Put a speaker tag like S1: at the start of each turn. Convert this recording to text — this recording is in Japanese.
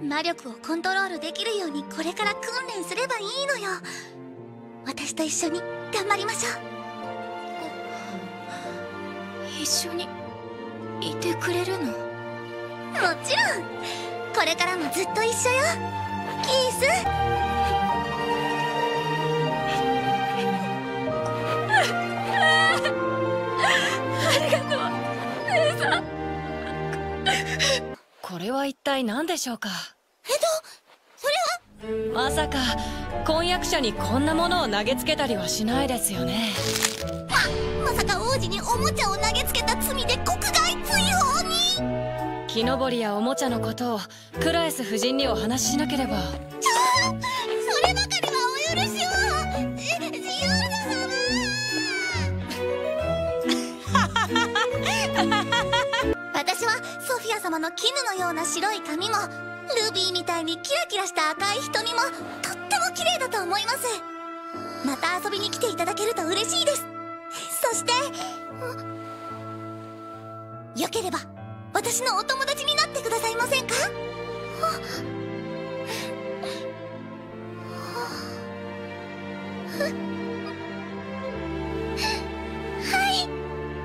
S1: 魔力をコントロールできるようにこれから訓練すればいいのよ。私と一緒に頑張りましょう。一緒にいてくれるの？もちろん。これからもずっと一緒よ、キース。ありがとう、姉さん。
S2: これは一体何でしょうか？
S1: それは
S2: まさか婚約者にこんなものを投げつけたりはしないですよね。
S1: まさか王子におもちゃを投げつけた罪で国外追放に？
S2: 木登りやおもちゃのことをクラエス夫人にお話ししなければ。
S1: そればかりはお許しを。ジオルド様私はソフィア様の絹のような白い髪もルビーみたいにキラキラした赤い瞳もとっても綺麗だと思います。また遊びに来ていただけると嬉しいです。そしてよければ私のお友達になってくださいませんか？